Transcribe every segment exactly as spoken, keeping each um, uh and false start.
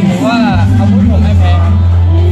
ผมว่าอาวุธผมไม่แพ้ครับ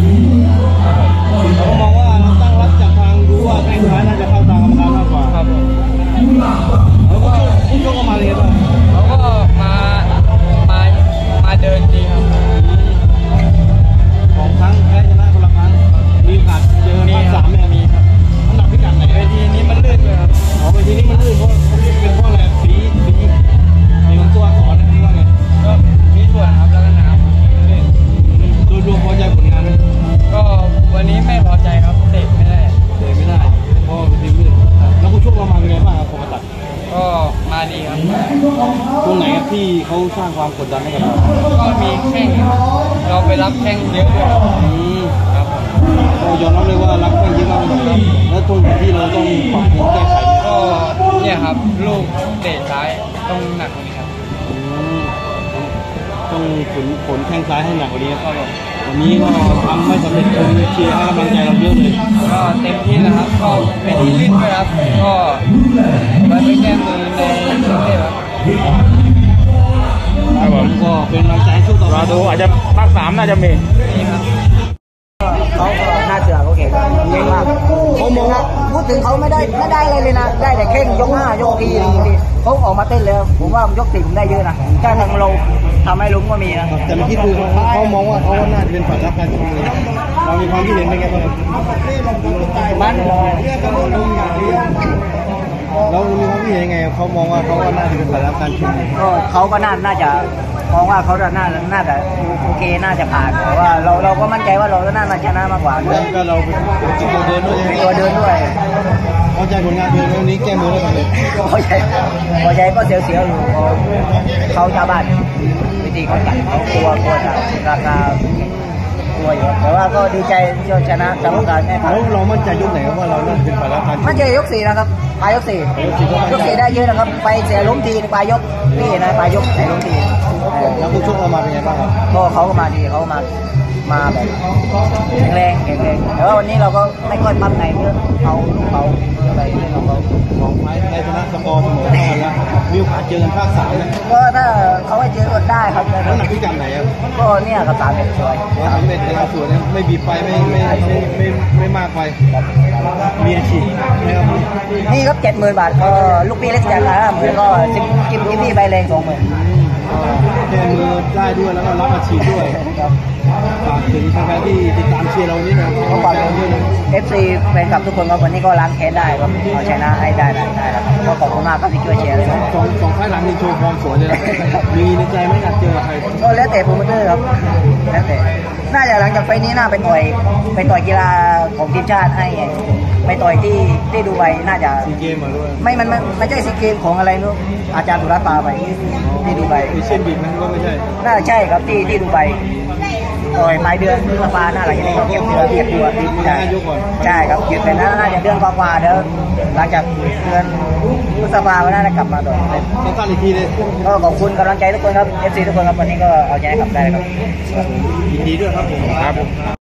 ผมมองว่าตั้งรับจากทางดูว่าแข้งซ้ายน่าจะเข้าตากรรมการมากกว่าครับผมแล้วก็คู่ชกก็มาเลยป่ะเขาก็มามามาเดินดีครับสองครั้งแพ้ชนะคนละครั้งมีโอกาสเจอภาคสามเนี่ยมีครับน้ำหนักพิกัดไหนเวทีนี้มันลื่นเลยครับอ๋อเวทีนี้มันลื่นเพราะเป็นเพราะอะไรสีสีในของตัวสอนนี่ว่าไงก็มีส่วนครับแล้วก็น้ำลื่นโดยรวมพอใจผลงานไหมก็วันนี้ไม่พอใจครับเตะไม่ได้เตะไม่ได้เพราะเวทีลื่นแล้วคู่ชกเรามาเป็นไงบ้างครับผมตัดก็มาดีครับตรงไหนครับที่เขาสร้างความกดดันให้กับเราก็มีแข้งเราไปรับแข้งเยอะด้วยครับก็ยอมรับเลยว่ารับแข้งเยอะมากเลยครับแล้วตรงไหนที่เราต้องปรับปรุงแก้ไขก็เนี่ยครับลูกเตะซ้ายต้องหนักกว่านี้ครับต้องผลผลแข้งซ้ายให้หนักกว่านี้ครับวันนี้ก็ทำไม่สำเร็จคนเชียร์ให้กำลังใจเราเยอะเลยก็เต็มที่แล้วครับก็เป็นที่ลื่นด้วยครับก็ไปไปแก้มือในกรุงเทพครับครับผมก็เป็นกำลังใจสู้ต่อเราดูอาจจะภาคสามน่าจะมีนี่ครับเขาหน้าเสือเขาเก่งเก่งมากเขามองนะพูดถึงเขาไม่ได้ไม่ได้อะไรเลยนะได้แต่แข่งยกห้ายกทีทีเขาออกมาเต้นแล้วผมว่ายกสี่ผมได้เยอะนะถ้าทางเราทำให้ลุ้มก็มีนะแต่เมื่อกี้ดูเขามองว่าเขาน่าจะเป็นฝ่ายรับการชมเลยเรามีความคิดเห็นเป็นไงบ้างมันเรามีความคิดเห็นยังไงเขามองว่าเขาน่าจะเป็นฝ่ายรับการชมก็เขาก็น่าน่าจะมองว่าเขาน่าน่าจะโอเคน่าจะผ่านแต่ว่าเราเราก็มั่นใจว่าเราน่าจะชนะมากกว่าก็เราเป็นตัวเดินด้วยตัวเดินด้วยพอใจผลงานเดินวันนี้แก้มือได้ไหมพอใจพอใจก็เสียวๆอยู่เขาชาวบ้านวิธีเขาจัดเขากลัวกลัวจะราคากลัวอยู่แต่ว่าก็ดีใจที่ชนะกรรมการแม่แล้วเรามั่นใจยกไหนว่าเราน่าเป็นฝ่ายรับการมั่นใจยกสี่นะครับปลายยกสี่ยกสี่ได้เยอะนะครับไปเสียล้มทีปลายยกนี่นะปลายยกแต่ล้มทีแล้วคู่ชกเรามาเป็นไงบ้างครับก็เขาก็มาดีเขามามาแบบแข็งแรงแข็งแรงแต่ว่าวันนี้เราก็ไม่ค่อยปั้มไหนเยอะเขาเขาอะไรเรื่องของเขาของไม้ในชนะสกอร์เสมอได้แล้วมีโอกาสเจอกันภาคสามนะก็ถ้าเขาให้เจอก็ได้ครับน้ำหนักพิกัดไหนครับก็เนี่ยครับสามเม็ดสวยสามเม็ดนะครับสวยนะไม่บีบไปไม่ไม่ไม่ไม่ไม่มากไปมีอาชีพนะครับนี่ครับเจ็ดหมื่นบาทก็ลูกพี่เล็กจากห้าหมื่นก็จิ้มจิ้มจิ้มนี่ใบแรงสองหมื่นแก้มือได้ด้วยแล้วก็รับอาชีพด้วยฝากถึงแฟนๆที่ติดตามเชียร์เรานี่นะก็ฝากด้วยนะเอฟซีแฟนคลับทุกคนครับวันนี้ก็ล้างแค้นได้ครับเอาชนะให้ได้ได้ได้ครับก็ขอบคุณมากครับที่ช่วยเชียร์เลยสองสองไฟหลังนี่โชว์ความสวยเลยนะมีในใจไม่อยากเจอใครก็แล้วแต่โปรโมเตอร์ครับแล้วแต่น่าจะหลังจากไฟนี้น่าไปต่อยไปต่อยกีฬาของทีมชาติให้ไปต่อยที่ที่ดูไบน่าจะซีเกมมาด้วยไม่มันไม่ใช่ซีเกมของอะไรนู้นอาจารย์สุรัตน์ปาไปที่ดูไบเอเชียนบีบมันก็ไม่ใช่น่าใช่ครับที่ที่ดูไบต่อยปลายเดือนพฤษภาหน้าหลังจากนี้เขาเก็บตัวเก็บตัวใช่ใช่ครับเก็บไปน่าจะเดือนกว่าๆเดี๋ยวหลังจากเดือนพฤษภาก็น่าจะกลับมาต่อยต้องการอีกทีเลยก็ขอบคุณกำลังใจทุกคนครับ เอฟ ซี ทุกคนครับวันนี้ก็เอาใจกลับได้ครับยินดีด้วยครับผมครับ